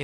In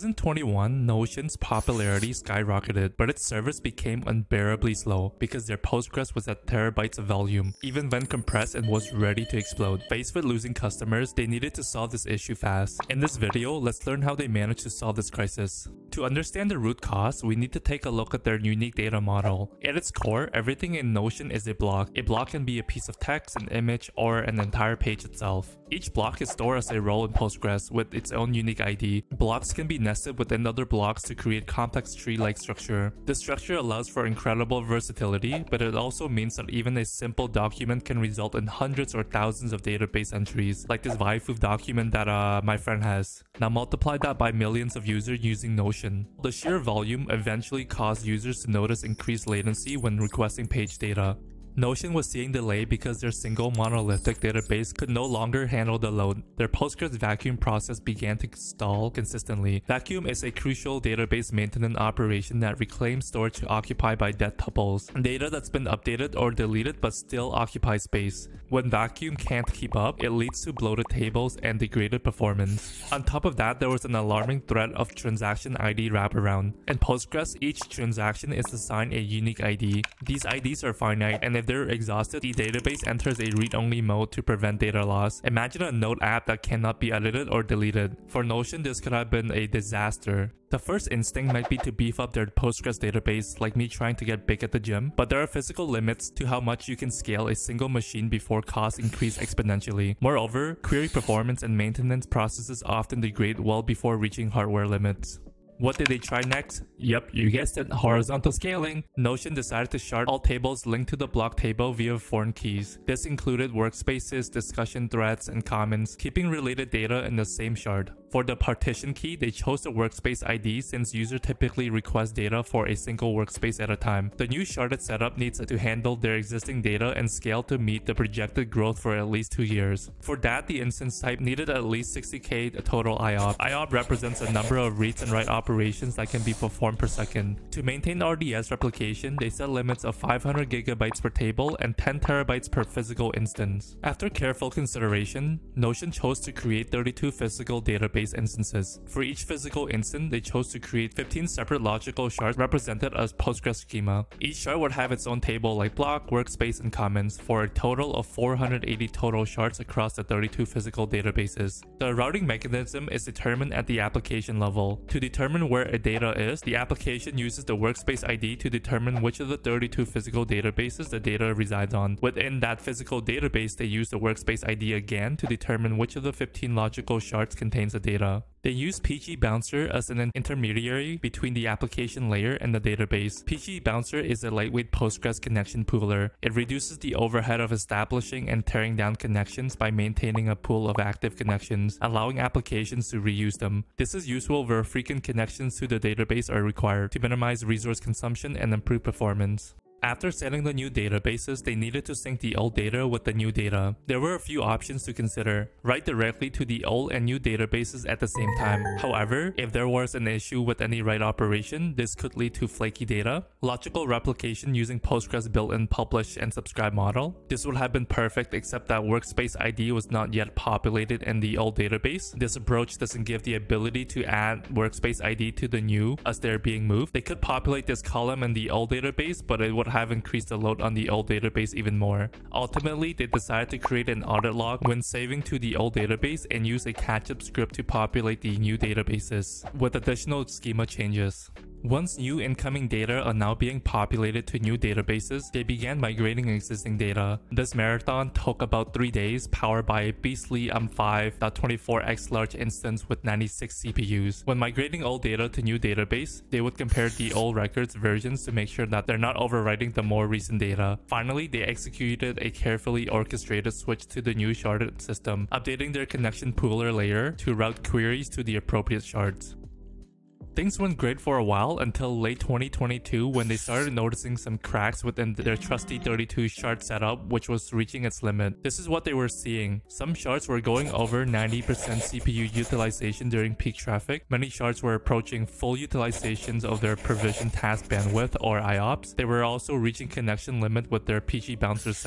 2021, Notion's popularity skyrocketed, but its service became unbearably slow because their Postgres was at terabytes of volume, even when compressed and was ready to explode. Faced with losing customers, they needed to solve this issue fast. In this video, let's learn how they managed to solve this crisis. To understand the root cause, we need to take a look at their unique data model. At its core, everything in Notion is a block. A block can be a piece of text, an image, or an entire page itself. Each block is stored as a row in Postgres with its own unique ID. Blocks can be nested within other blocks to create complex tree-like structure. This structure allows for incredible versatility, but it also means that even a simple document can result in hundreds or thousands of database entries, like this Waifu document that my friend has. Now multiply that by millions of users using Notion. The sheer volume eventually caused users to notice increased latency when requesting page data. Notion was seeing delay because their single monolithic database could no longer handle the load. Their Postgres vacuum process began to stall consistently. Vacuum is a crucial database maintenance operation that reclaims storage occupied by dead tuples, data that's been updated or deleted but still occupies space. When vacuum can't keep up, it leads to bloated tables and degraded performance. On top of that, there was an alarming threat of transaction ID wraparound. In Postgres, each transaction is assigned a unique ID. These IDs are finite, and if they're exhausted, the database enters a read-only mode to prevent data loss. Imagine a Node app that cannot be edited or deleted. For Notion, this could have been a disaster. The first instinct might be to beef up their Postgres database, like me trying to get big at the gym, but there are physical limits to how much you can scale a single machine before costs increase exponentially. Moreover, query performance and maintenance processes often degrade well before reaching hardware limits. What did they try next? Yep, you guessed it, horizontal scaling. Notion decided to shard all tables linked to the block table via foreign keys. This included workspaces, discussion threads, and comments, keeping related data in the same shard. For the partition key, they chose the workspace ID since users typically request data for a single workspace at a time. The new sharded setup needs to handle their existing data and scale to meet the projected growth for at least 2 years. For that, the instance type needed at least 60k total IOP. IOP represents a number of reads and write operations that can be performed per second. To maintain RDS replication, they set limits of 500 GB per table and 10 TB per physical instance. After careful consideration, Notion chose to create 32 physical database instances. For each physical instance, they chose to create 15 separate logical shards represented as Postgres schema. Each shard would have its own table like block, workspace, and comments for a total of 480 total shards across the 32 physical databases. The routing mechanism is determined at the application level. To determine where a data is, the application uses the workspace ID to determine which of the 32 physical databases the data resides on. Within that physical database, they use the workspace ID again to determine which of the 15 logical shards contains the data. They use PG Bouncer as an intermediary between the application layer and the database. PG Bouncer is a lightweight Postgres connection pooler. It reduces the overhead of establishing and tearing down connections by maintaining a pool of active connections, allowing applications to reuse them. This is useful where frequent connections to the database are required to minimize resource consumption and improve performance. After setting the new databases, they needed to sync the old data with the new data. There were a few options to consider. Write directly to the old and new databases at the same time. However, if there was an issue with any write operation, this could lead to flaky data. Logical replication using Postgres built-in publish and subscribe model. This would have been perfect except that workspace ID was not yet populated in the old database. This approach doesn't give the ability to add workspace ID to the new as they're being moved. They could populate this column in the old database, but it would have increased the load on the old database even more. Ultimately, they decided to create an audit log when saving to the old database and use a catch-up script to populate the new databases with additional schema changes. Once new incoming data are now being populated to new databases, they began migrating existing data. This marathon took about 3 days, powered by a beastly M5.24x large instance with 96 CPUs. When migrating old data to new database, they would compare the old records versions to make sure that they're not overwriting the more recent data. Finally, they executed a carefully orchestrated switch to the new sharded system, updating their connection pooler layer to route queries to the appropriate shards. Things went great for a while until late 2022 when they started noticing some cracks within their trusty 32 shard setup, which was reaching its limit. This is what they were seeing. Some shards were going over 90% CPU utilization during peak traffic. Many shards were approaching full utilizations of their provisioned task bandwidth or IOPS. They were also reaching connection limit with their PG Bouncer setup.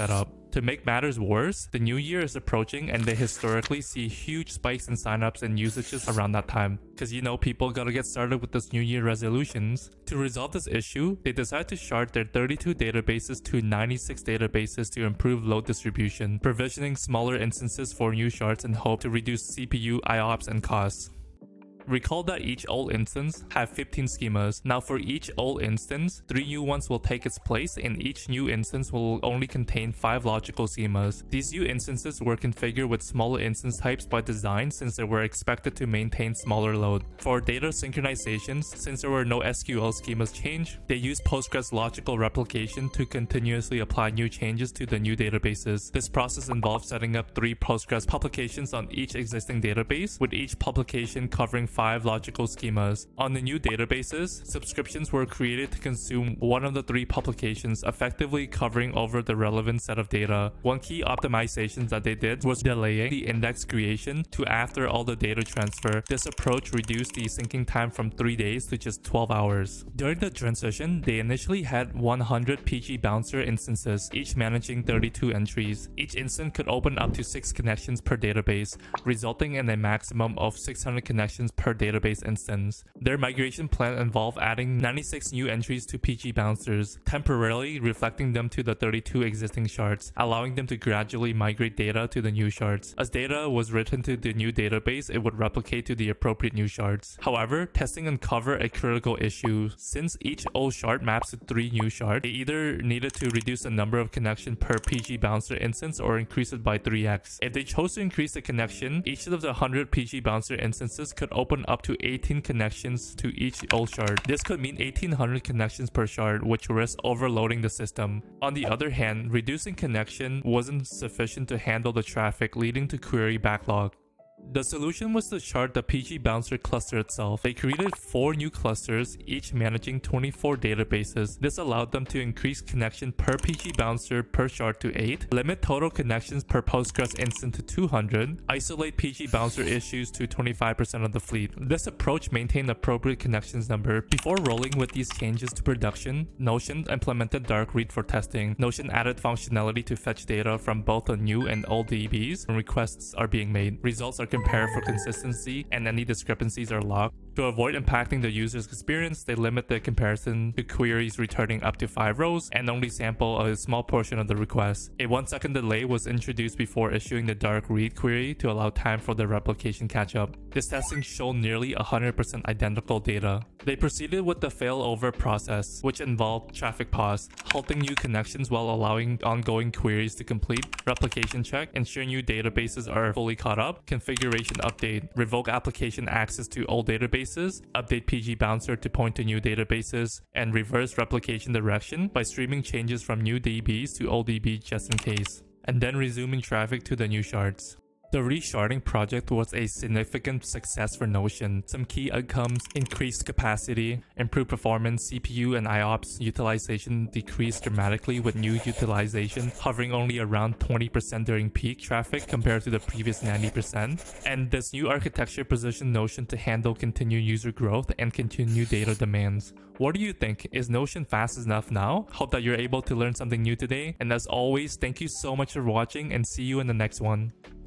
To make matters worse, the new year is approaching and they historically see huge spikes in signups and usages around that time. Cause people gotta get started with this new year resolutions. To resolve this issue, they decide to shard their 32 databases to 96 databases to improve load distribution, provisioning smaller instances for new shards and hope to reduce CPU, IOPS, and costs. Recall that each old instance have 15 schemas. Now for each old instance, 3 new ones will take its place and each new instance will only contain 5 logical schemas. These new instances were configured with smaller instance types by design since they were expected to maintain smaller load. For data synchronizations, since there were no SQL schemas changed, they used Postgres logical replication to continuously apply new changes to the new databases. This process involved setting up 3 Postgres publications on each existing database, with each publication covering 5 logical schemas. On the new databases, subscriptions were created to consume one of the 3 publications, effectively covering over the relevant set of data. One key optimization that they did was delaying the index creation to after all the data transfer. This approach reduced the syncing time from 3 days to just 12 hours. During the transition, they initially had 100 PG Bouncer instances, each managing 32 entries. Each instance could open up to 6 connections per database, resulting in a maximum of 600 connections per database instance. Their migration plan involved adding 96 new entries to PG Bouncers, temporarily reflecting them to the 32 existing shards, allowing them to gradually migrate data to the new shards. As data was written to the new database, it would replicate to the appropriate new shards. However, testing uncovered a critical issue. Since each old shard maps to 3 new shards, they either needed to reduce the number of connections per PG Bouncer instance or increase it by 3x. If they chose to increase the connection, each of the 100 PG Bouncer instances could open up to 18 connections to each old shard. This could mean 1800 connections per shard, which risks overloading the system. On the other hand, reducing connection wasn't sufficient to handle the traffic, leading to query backlog. The solution was to shard the PG Bouncer cluster itself. They created 4 new clusters, each managing 24 databases. This allowed them to increase connection per PG Bouncer per shard to 8, limit total connections per Postgres instance to 200, isolate PG Bouncer issues to 25% of the fleet. This approach maintained appropriate connections number. Before rolling with these changes to production, Notion implemented Dark Read for testing. Notion added functionality to fetch data from both the new and old DBs when requests are being made. Results are compared for consistency and any discrepancies are logged. To avoid impacting the user's experience, they limit the comparison to queries returning up to 5 rows and only sample a small portion of the request. A 1-second delay was introduced before issuing the dark read query to allow time for the replication catch-up. This testing showed nearly 100% identical data. They proceeded with the failover process, which involved traffic pause, halting new connections while allowing ongoing queries to complete, replication check, ensure new databases are fully caught up, configuration update, revoke application access to old databases, update PG Bouncer to point to new databases, and reverse replication direction by streaming changes from new DBs to old DB just in case, and then resuming traffic to the new shards. The resharding project was a significant success for Notion. Some key outcomes: increased capacity, improved performance, CPU and IOPS utilization decreased dramatically with new utilization hovering only around 20% during peak traffic compared to the previous 90%. And this new architecture positioned Notion to handle continued user growth and continued data demands. What do you think? Is Notion fast enough now? Hope that you're able to learn something new today. And as always, thank you so much for watching and see you in the next one.